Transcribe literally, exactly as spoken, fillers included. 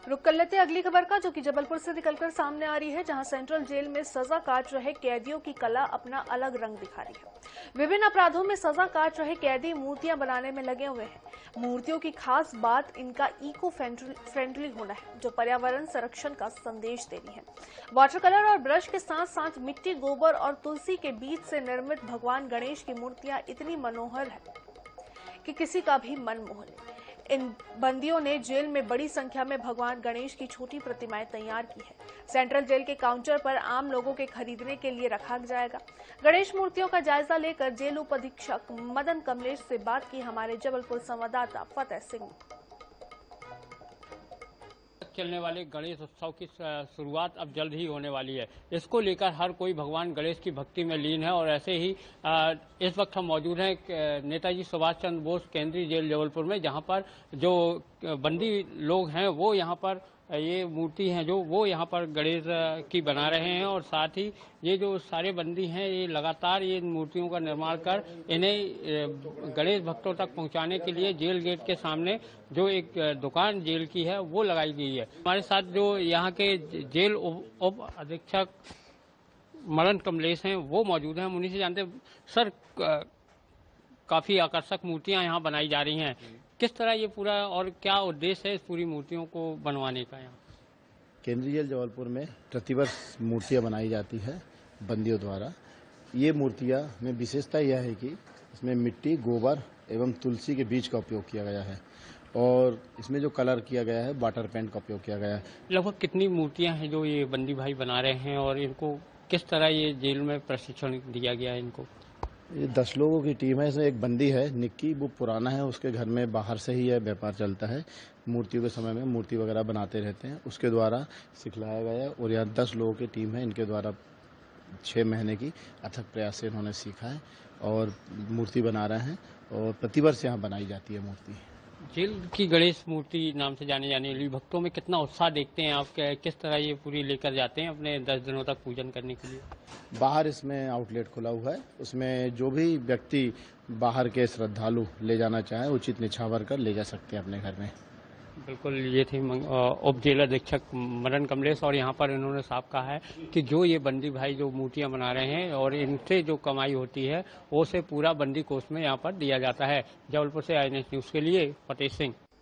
रुक कर लेते अगली खबर का, जो कि जबलपुर से निकलकर सामने आ रही है, जहां सेंट्रल जेल में सजा काट रहे कैदियों की कला अपना अलग रंग दिखा रही है। विभिन्न अपराधों में सजा काट रहे कैदी मूर्तियां बनाने में लगे हुए हैं। मूर्तियों की खास बात इनका इको फ्रेंडली होना है, जो पर्यावरण संरक्षण का संदेश दे रही है। वाटर कलर और ब्रश के साथ साथ मिट्टी, गोबर और तुलसी के बीच से निर्मित भगवान गणेश की मूर्तियां इतनी मनोहर है कि किसी का भी मन मोह ले। इन बंदियों ने जेल में बड़ी संख्या में भगवान गणेश की छोटी प्रतिमाएं तैयार की है। सेंट्रल जेल के काउंटर पर आम लोगों के खरीदने के लिए रखा जाएगा। गणेश मूर्तियों का जायजा लेकर जेल उप अधीक्षक मदन कमलेश से बात की हमारे जबलपुर संवाददाता फतेह सिंह। चलने वाले गणेश उत्सव की शुरुआत अब जल्द ही होने वाली है। इसको लेकर हर कोई भगवान गणेश की भक्ति में लीन है और ऐसे ही इस वक्त हम मौजूद हैं नेताजी सुभाष चंद्र बोस केंद्रीय जेल जबलपुर में, जहां पर जो बंदी लोग हैं वो यहां पर ये मूर्ति हैं जो वो यहाँ पर गणेश की बना रहे हैं और साथ ही ये जो सारे बंदी हैं ये लगातार ये मूर्तियों का निर्माण कर इन्हें गणेश भक्तों तक पहुँचाने के लिए जेल गेट के सामने जो एक दुकान जेल की है वो लगाई गई है। हमारे साथ जो यहाँ के जेल उप अधीक्षक मदन कमलेश हैं वो मौजूद हैं। हम उन्हीं से जानते हैं, सर काफी आकर्षक मूर्तियाँ यहाँ बनाई जा रही हैं, किस तरह ये पूरा और क्या उद्देश्य है इस पूरी मूर्तियों को बनवाने का? यहाँ केंद्रीय जेल जबलपुर में प्रतिवर्ष मूर्तियां बनाई जाती है बंदियों द्वारा। ये मूर्तियां में विशेषता यह है कि इसमें मिट्टी, गोबर एवं तुलसी के बीज का उपयोग किया गया है और इसमें जो कलर किया गया है वाटर पेंट का उपयोग किया गया है। लगभग कितनी मूर्तियां हैं जो ये बंदी भाई बना रहे हैं और इनको किस तरह ये जेल में प्रशिक्षण दिया गया है इनको? ये दस लोगों की टीम है। इसमें एक बंदी है निक्की, वो पुराना है, उसके घर में बाहर से ही यह व्यापार चलता है। मूर्तियों के समय में मूर्ति वगैरह बनाते रहते हैं, उसके द्वारा सिखलाया गया है और यहाँ दस लोगों की टीम है। इनके द्वारा छः महीने की अथक प्रयास से इन्होंने सीखा है और मूर्ति बना रहे हैं और प्रतिवर्ष यहाँ बनाई जाती है मूर्ति। जेल की गणेश मूर्ति नाम से जाने जाने वाली भक्तों में कितना उत्साह देखते हैं आप? किस तरह ये पूरी लेकर जाते हैं अपने दस दिनों तक पूजन करने के लिए? बाहर इसमें आउटलेट खुला हुआ है, उसमें जो भी व्यक्ति बाहर के श्रद्धालु ले जाना चाहे उचित निछावर कर ले जा सकते हैं अपने घर में। बिल्कुल, ये थे उप जेल अधीक्षक मदन कमलेश और यहाँ पर इन्होंने साफ कहा है कि जो ये बंदी भाई जो मूर्तियाँ बना रहे हैं और इनसे जो कमाई होती है वो से पूरा बंदी कोष में यहाँ पर दिया जाता है। जबलपुर से आई एन एस न्यूज़ के लिए फतेह सिंह।